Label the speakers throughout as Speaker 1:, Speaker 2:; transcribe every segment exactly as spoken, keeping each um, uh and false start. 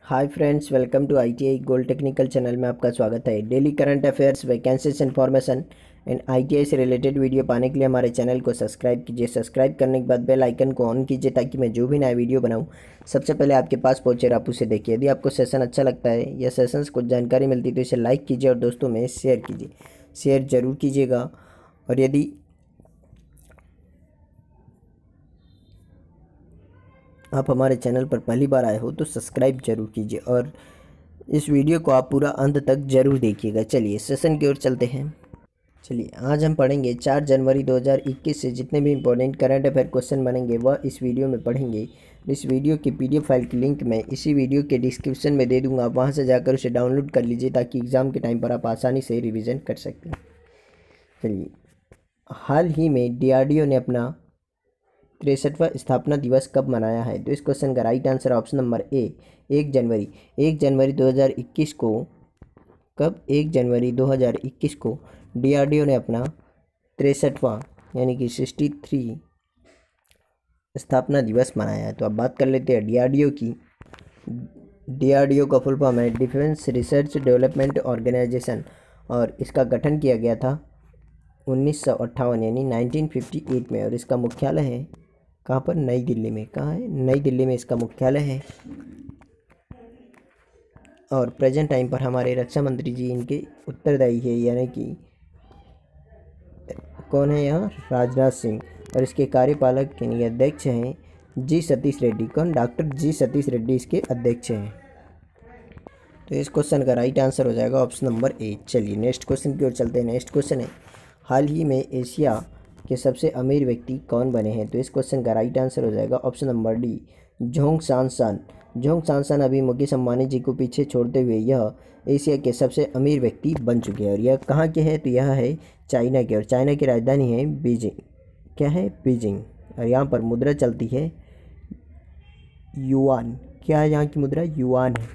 Speaker 1: Hi friends, welcome to ITI gold technical channel में आपका स्वागत है। Daily current affairs, vacancies information and ITI से रिलेटेड वीडियो पाने के लिए हमारे चैनल को सब्सक्राइब कीजिए। सब्सक्राइब करने के बाद बेल आइकन को ऑन कीजिए ताकि मैं जो भी नया वीडियो बनाऊं सबसे पहले आपके पास पहुंचे और आप उसे देखिए। यदि आपको सेशन अच्छा लगता है या सेशंस कुछ जानकारी मिलती है तो इसे लाइक कीजिए और दोस्तों में शेयर कीजिए। शेयर ज़रूर कीजिएगा। और यदि आप हमारे चैनल पर पहली बार आए हो तो सब्सक्राइब जरूर कीजिए और इस वीडियो को आप पूरा अंत तक जरूर देखिएगा। चलिए सेशन की ओर चलते हैं। चलिए आज हम पढ़ेंगे चार जनवरी दो हज़ार इक्कीस से जितने भी इंपॉर्टेंट करंट अफेयर क्वेश्चन बनेंगे वह इस वीडियो में पढ़ेंगे। इस वीडियो की पीडीएफ फाइल की लिंक मैं इसी वीडियो के डिस्क्रिप्शन में दे दूँगा, आप वहाँ से जाकर उसे डाउनलोड कर लीजिए ताकि एग्ज़ाम के टाइम पर आप आसानी से रिविज़न कर सकें। चलिए, हाल ही में डीआरडीओ ने अपना तिरसठवां स्थापना दिवस कब मनाया है? तो इस क्वेश्चन का right answer option number A एक जनवरी एक जनवरी दो हज़ार इक्कीस को। कब? एक जनवरी दो हज़ार इक्कीस को डीआरडीओ ने अपना तिरसठवां यानी कि सिक्सटी थ्री स्थापना दिवस मनाया है। तो अब बात कर लेते हैं डीआरडीओ की। डीआरडीओ का फुल फॉर्म है डिफेंस रिसर्च डेवलपमेंट ऑर्गेनाइजेशन और इसका गठन किया गया था उन्नीस सौ अट्ठावन यानी नाइनटीन फिफ्टी एट में और इसका मुख्यालय है कहाँ पर? नई दिल्ली में। कहाँ है? नई दिल्ली में इसका मुख्यालय है। और प्रेजेंट टाइम पर हमारे रक्षा मंत्री जी इनके उत्तरदायी है, यानी कि कौन है यहाँ? राजनाथ सिंह। और इसके कार्यपालक यानी अध्यक्ष हैं जी सतीश रेड्डी। कौन? डॉक्टर जी सतीश रेड्डी इसके अध्यक्ष हैं। तो इस क्वेश्चन का राइट आंसर हो जाएगा ऑप्शन नंबर ए। चलिए नेक्स्ट क्वेश्चन की ओर चलते हैं। नेक्स्ट क्वेश्चन है हाल ही में एशिया के सबसे अमीर व्यक्ति कौन बने हैं? तो इस क्वेश्चन का राइट आंसर हो जाएगा ऑप्शन नंबर डी जोंग सांसान। जोंग सांसान अभी मुकेश अंबानी जी को पीछे छोड़ते हुए यह एशिया के सबसे अमीर व्यक्ति बन चुके हैं। और यह कहाँ के हैं? तो यह है चाइना के और चाइना की राजधानी है बीजिंग। क्या है? बीजिंग। और यहाँ पर मुद्रा चलती है युआन। क्या है यहाँ की मुद्रा? युआन है।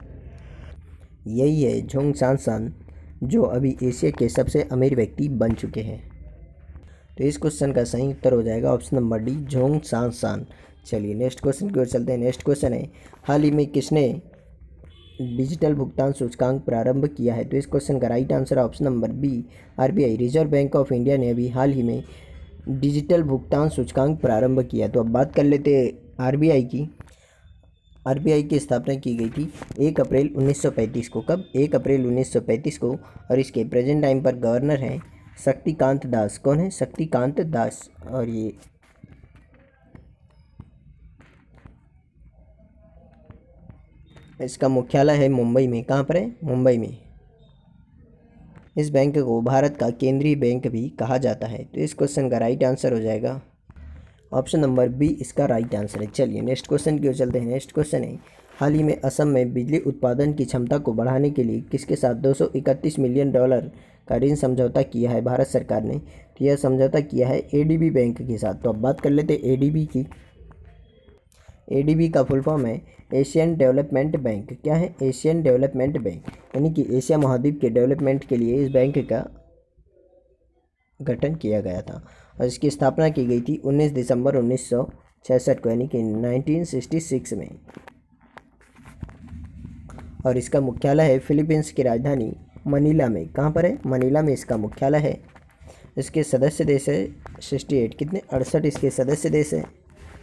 Speaker 1: यही है जोंग सांसान जो अभी एशिया के सबसे अमीर व्यक्ति बन चुके हैं। तो इस क्वेश्चन का सही उत्तर हो जाएगा ऑप्शन नंबर डी जोंग सांसान। चलिए नेक्स्ट क्वेश्चन की ओर चलते हैं। नेक्स्ट क्वेश्चन है हाल ही में किसने डिजिटल भुगतान सूचकांक प्रारंभ किया है? तो इस क्वेश्चन का right answer option number B RBI. Reserve bank of India ने अभी हाल ही में डिजिटल भुगतान सूचकांक प्रारंभ किया। तो अब बात कर लेते हैं आरबीआई की। आरबीआई की स्थापना की गई थी एक अप्रैल उन्नीस सौ पैंतीस को। कब? एक अप्रैल उन्नीस सौ पैंतीस को। और इसके प्रेजेंट टाइम पर गवर्नर हैं शक्तिकांत दास। कौन है? शक्तिकांत दास। और ये इसका मुख्यालय है मुंबई में। कहाँ पर है? मुंबई में। इस बैंक को भारत का केंद्रीय बैंक भी कहा जाता है। तो इस क्वेश्चन का राइट आंसर हो जाएगा ऑप्शन नंबर बी इसका राइट आंसर है। चलिए नेक्स्ट क्वेश्चन की ओर चलते हैं। नेक्स्ट क्वेश्चन है हाल ही में असम में बिजली उत्पादन की क्षमता को बढ़ाने के लिए किसके साथ दो सौ इकतीस मिलियन डॉलर का ऋण समझौता किया है भारत सरकार ने? तो यह समझौता किया है एडीबी बैंक के साथ। तो अब बात कर लेते हैं एडीबी की। एडीबी का फुल फॉर्म है एशियन डेवलपमेंट बैंक। क्या है? एशियन डेवलपमेंट बैंक, यानी कि एशिया महाद्वीप के डेवलपमेंट के लिए इस बैंक का गठन किया गया था और इसकी स्थापना की गई थी उन्नीस दिसंबर उन्नीस सौ छियासठ को, यानी कि नाइनटीन सिक्सटी सिक्स में। और इसका मुख्यालय है फिलीपींस की राजधानी मनीला में। कहाँ पर है? मनीला में इसका मुख्यालय है। इसके सदस्य देश है अड़सठ। कितने? अड़सठ इसके सदस्य देश हैं।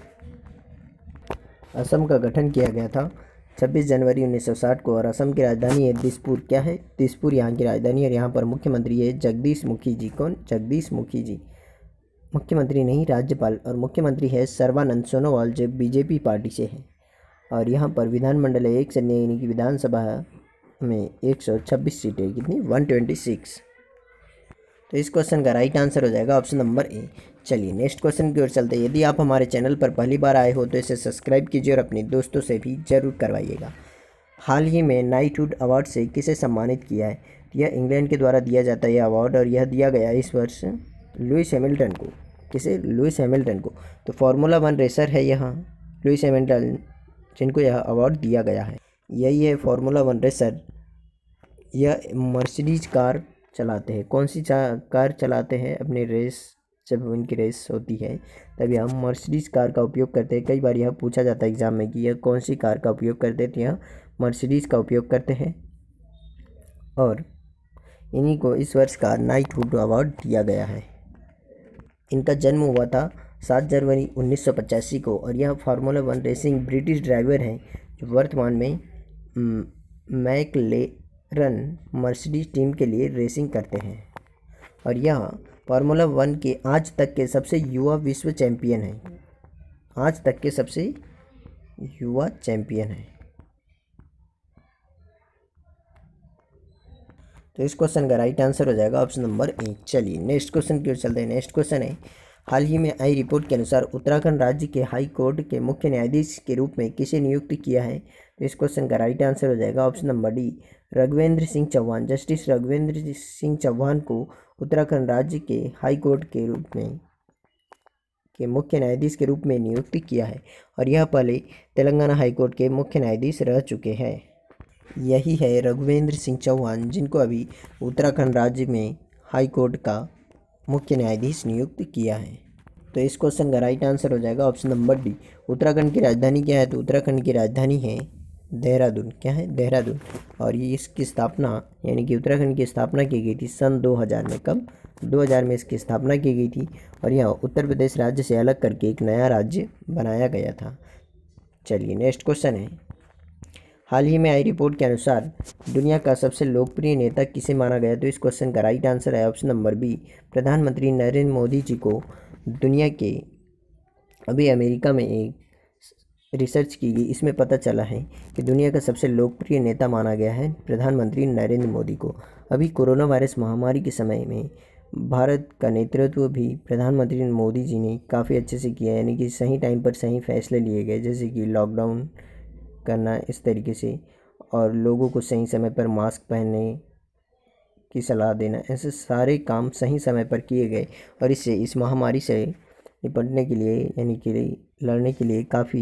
Speaker 1: असम का गठन किया गया था छब्बीस जनवरी उन्नीस सौ साठ को और असम की राजधानी है दिसपुर। क्या है? दिसपुर यहाँ की राजधानी है और यहाँ पर मुख्यमंत्री है जगदीश मुखी जी। कौन? जगदीश मुखी जी। मुख्यमंत्री नहीं, राज्यपाल। और मुख्यमंत्री है सर्बानंद सोनोवाल जो बीजेपी पार्टी से है। और यहाँ पर विधानमंडल है एक सैन्य यानी कि विधानसभा में एक सौ छब्बीस सीटें। कितनी? एक सौ छब्बीस। तो इस क्वेश्चन का राइट आंसर हो जाएगा ऑप्शन नंबर ए। चलिए नेक्स्ट क्वेश्चन की ओर चलते हैं। यदि आप हमारे चैनल पर पहली बार आए हो तो इसे सब्सक्राइब कीजिए और अपने दोस्तों से भी जरूर करवाइएगा। हाल ही में नाइटहुड अवार्ड से किसे सम्मानित किया है? यह इंग्लैंड के द्वारा दिया जाता है यह अवार्ड और यह दिया गया इस वर्ष लुइस हैमिल्टन को। किसे? लुइस हैमिल्टन को। तो फार्मूला वन रेसर है यहाँ लुइस हैमिल्टन जिनको यह अवार्ड दिया गया है। यही है फार्मूला वन रेसर। यह मर्सिडीज कार चलाते हैं। कौन सी कार चलाते हैं? अपने रेस जब इनकी रेस होती है तब यह मर्सिडीज़ कार का उपयोग करते हैं। कई बार यह पूछा जाता है एग्जाम में कि यह कौन सी कार का उपयोग करते हैं, तो यह मर्सिडीज़ का उपयोग करते हैं। और इन्हीं को इस वर्ष का नाइटहुड अवार्ड दिया गया है। इनका जन्म हुआ था सात जनवरी उन्नीस सौ पचासी को और यह formula one racing British driver हैं जो वर्तमान में मैकलेरन मर्सिडीज टीम के लिए रेसिंग करते हैं। और यह फार्मूला वन के आज तक के सबसे युवा विश्व चैंपियन हैं। आज तक के सबसे युवा चैंपियन हैं। तो इस क्वेश्चन का राइट आंसर हो जाएगा ऑप्शन नंबर ए। चलिए नेक्स्ट क्वेश्चन की ओर चलते हैं। नेक्स्ट क्वेश्चन है, हाल ही में आई रिपोर्ट के अनुसार उत्तराखंड राज्य के हाई कोर्ट के मुख्य न्यायाधीश के रूप में किसे नियुक्त किया है? तो इस क्वेश्चन का राइट आंसर हो जाएगा option number D, Raghuvendra Singh Chauhan. Justice Raghuvendra Singh Chauhan को उत्तराखंड राज्य के हाई कोर्ट के रूप में के मुख्य न्यायाधीश के रूप में नियुक्त किया है और यह पहले तेलंगाना हाई कोर्ट के मुख्य न्यायाधीश रह चुके हैं। यही है रघुवेंद्र सिंह चौहान, जिनको अभी उत्तराखंड राज्य में हाई कोर्ट का मुख्य न्यायाधीश नियुक्त किया है। तो इस क्वेश्चन का राइट आंसर हो जाएगा ऑप्शन नंबर डी। उत्तराखंड की राजधानी क्या है? तो उत्तराखंड की राजधानी है देहरादून। क्या है? देहरादून। और ये इसकी स्थापना यानी कि उत्तराखंड की स्थापना की गई थी सन दो हज़ार में। कब? दो हज़ार में इसकी स्थापना की गई थी और यह उत्तर प्रदेश राज्य से अलग करके एक नया राज्य बनाया गया था। चलिए नेक्स्ट क्वेश्चन है, हाल ही में आई रिपोर्ट के अनुसार दुनिया का सबसे लोकप्रिय नेता किसे माना गया? तो इस क्वेश्चन का राइट आंसर है ऑप्शन नंबर बी, प्रधानमंत्री नरेंद्र मोदी जी को दुनिया के अभी अमेरिका में एक रिसर्च की गई, इसमें पता चला है कि दुनिया का सबसे लोकप्रिय नेता माना गया है प्रधानमंत्री नरेंद्र मोदी को। अभी कोरोना वायरस महामारी के समय में भारत का नेतृत्व भी प्रधानमंत्री मोदी जी ने काफ़ी अच्छे से किया, यानी कि सही टाइम पर सही फैसले लिए गए, जैसे कि लॉकडाउन करना इस तरीके से और लोगों को सही समय पर मास्क पहनने की सलाह देना, ऐसे सारे काम सही समय पर किए गए और इससे इस महामारी से निपटने के लिए यानी कि लड़ने के लिए काफ़ी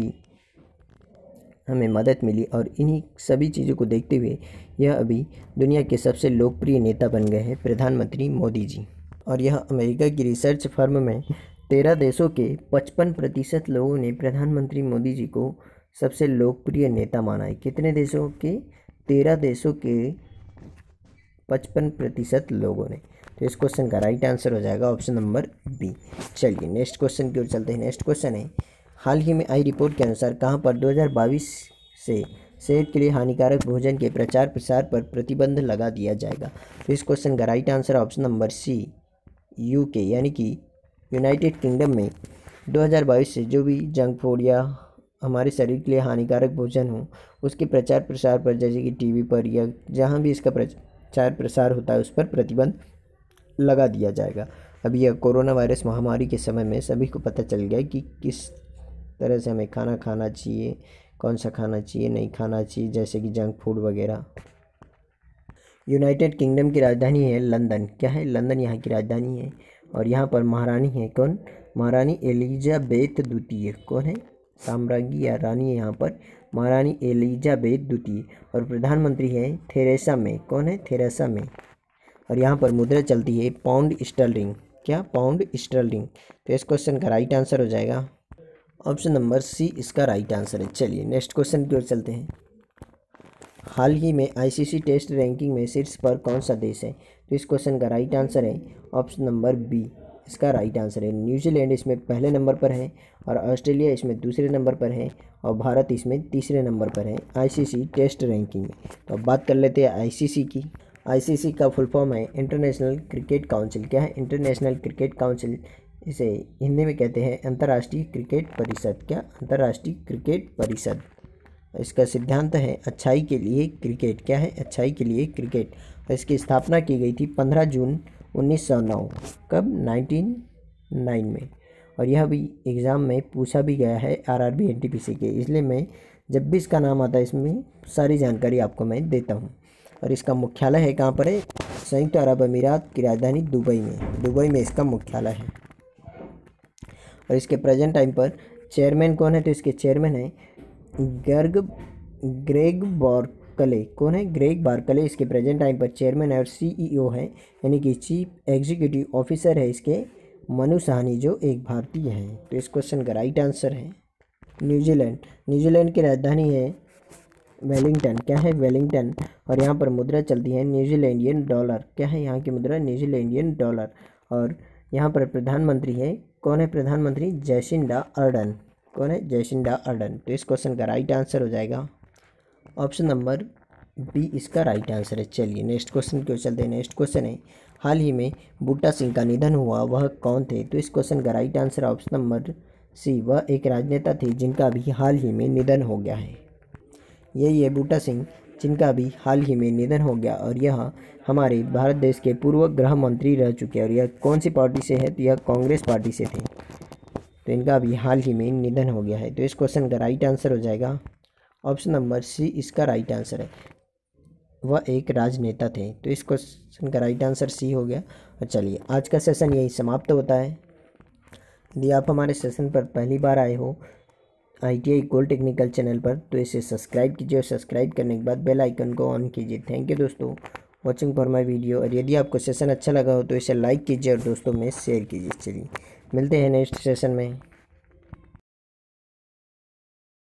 Speaker 1: हमें मदद मिली। और इन्हीं सभी चीज़ों को देखते हुए यह अभी दुनिया के सबसे लोकप्रिय नेता बन गए हैं प्रधानमंत्री मोदी जी। और यह अमेरिका की रिसर्च फर्म में तेरह देशों के पचपन प्रतिशत लोगों ने प्रधानमंत्री मोदी जी को सबसे लोकप्रिय नेता माना है। कितने देशों के? तेरह देशों के पचपन प्रतिशत लोगों ने। तो इस क्वेश्चन का राइट आंसर हो जाएगा ऑप्शन नंबर बी। चलिए नेक्स्ट क्वेश्चन की ओर चलते हैं। नेक्स्ट क्वेश्चन है, हाल ही में आई रिपोर्ट के अनुसार कहां पर दो हज़ार बाईस से सेहत के लिए हानिकारक भोजन के प्रचार प्रसार पर प्रतिबंध लगा दिया जाएगा? तो इस क्वेश्चन का right answer option number C, UK यानी कि यूनाइटेड किंगडम में दो हज़ार बाईस से जो भी जंक फूड या हमारे शरीर के लिए हानिकारक भोजन हो उसके प्रचार प्रसार पर, जैसे कि टीवी पर या जहां भी इसका प्रचार प्रसार होता है उस पर प्रतिबंध लगा दिया जाएगा। अभी यह कोरोना वायरस महामारी के समय में सभी को पता चल गया कि किस तरह से हमें खाना खाना चाहिए, कौन सा खाना चाहिए, नहीं खाना चाहिए, जैसे कि जंक फूड वगैरह। यूनाइटेड किंगडम की राजधानी है लंदन। क्या है? लंदन यहाँ की राजधानी है और यहाँ पर महारानी है कौन? महारानी एलिजाबेथ द्वितीय। कौन है? साम्राज्ञी या रानी है यहाँ पर महारानी एलिजाबेथ द्वितीय। और प्रधानमंत्री है थेरेसा मे। कौन है? Theresa May. और यहाँ पर मुद्रा चलती है पाउंड स्टर्लिंग। क्या? Pound sterling. तो इस क्वेश्चन का राइट आंसर हो जाएगा ऑप्शन नंबर सी, इसका राइट आंसर है। चलिए नेक्स्ट क्वेश्चन की ओर चलते हैं। हाल ही में आईसीसी टेस्ट रैंकिंग में शीर्ष पर कौन सा देश है? तो इस क्वेश्चन का राइट आंसर है ऑप्शन नंबर बी, इसका राइट आंसर है। न्यूजीलैंड इसमें पहले नंबर पर है और ऑस्ट्रेलिया इसमें दूसरे नंबर पर है और भारत इसमें तीसरे नंबर पर है आईसीसी टेस्ट रैंकिंग में। तो अब बात कर लेते हैं आईसीसी की। आईसीसी का फुल फॉर्म है इंटरनेशनल क्रिकेट काउंसिल। क्या है? International cricket council. इसे हिंदी में कहते हैं अंतर्राष्ट्रीय क्रिकेट परिषद। क्या? अंतर्राष्ट्रीय क्रिकेट परिषद। इसका सिद्धांत है अच्छाई के लिए क्रिकेट। क्या है? अच्छाई के लिए क्रिकेट। और इसकी स्थापना की गई थी पंद्रह जून उन्नीस सौ नौ। कब? नाइनटीन नाइन में। और यह भी एग्ज़ाम में पूछा भी गया है आरआरबी एनटीपीसी के, इसलिए मैं जब भी इसका नाम आता है इसमें सारी जानकारी आपको मैं देता हूँ। और इसका मुख्यालय है कहाँ पर है? संयुक्त अरब अमीरात की राजधानी दुबई में। दुबई में इसका मुख्यालय है। और इसके प्रेजेंट टाइम पर चेयरमैन कौन है? तो इसके चेयरमैन है गर्ग ग्रेग बार्कले। कौन है? ग्रेग बार्कले इसके प्रेजेंट टाइम पर चेयरमैन है और सीईओ है, यानी कि चीफ एग्जीक्यूटिव ऑफिसर है इसके मनु साहनी जो एक भारतीय हैं। तो इस क्वेश्चन का राइट आंसर है न्यूजीलैंड। न्यूजीलैंड की राजधानी है वेलिंगटन। क्या है? वेलिंगटन। और यहाँ पर मुद्रा चलती है न्यूजीलैंडियन डॉलर। क्या है यहाँ की मुद्रा? New Zealandian dollar. और यहाँ पर प्रधानमंत्री है, कौन है प्रधानमंत्री? Jacinda Ardern. कौन है? Jacinda Ardern. तो इस क्वेश्चन का राइट आंसर हो जाएगा ऑप्शन नंबर बी, इसका राइट आंसर है। चलिए नेक्स्ट क्वेश्चन क्यों चलते हैं। नेक्स्ट क्वेश्चन है, हाल ही में बूटा सिंह का निधन हुआ, वह कौन थे? तो इस क्वेश्चन का right answer option number C, वह एक राजनेता थे जिनका अभी हाल ही में निधन हो गया है। यही है बूटा सिंह, जिनका अभी हाल ही में निधन हो गया। और यह हमारे भारत देश के पूर्व गृह मंत्री रह चुके हैं। और यह कौन सी पार्टी से है? तो यह कांग्रेस पार्टी से थे। तो इनका अभी हाल ही में निधन हो गया है। तो इस क्वेश्चन का राइट आंसर हो जाएगा ऑप्शन नंबर सी, इसका राइट आंसर है। वह एक राजनेता थे। तो इस क्वेश्चन का राइट आंसर सी हो गया। और चलिए आज का सेशन यही समाप्त होता है। यदि आप हमारे सेशन पर पहली बार आए हो I T I gold technical channel पर, तो इसे सब्सक्राइब कीजिए और सब्सक्राइब करने के बाद बेल आइकन को ऑन कीजिए। थैंक यू दोस्तों वॉचिंग फॉर माय वीडियो। और यदि आपको सेशन अच्छा लगा हो तो इसे लाइक कीजिए और दोस्तों में शेयर कीजिए। चलिए मिलते हैं नेक्स्ट सेशन में।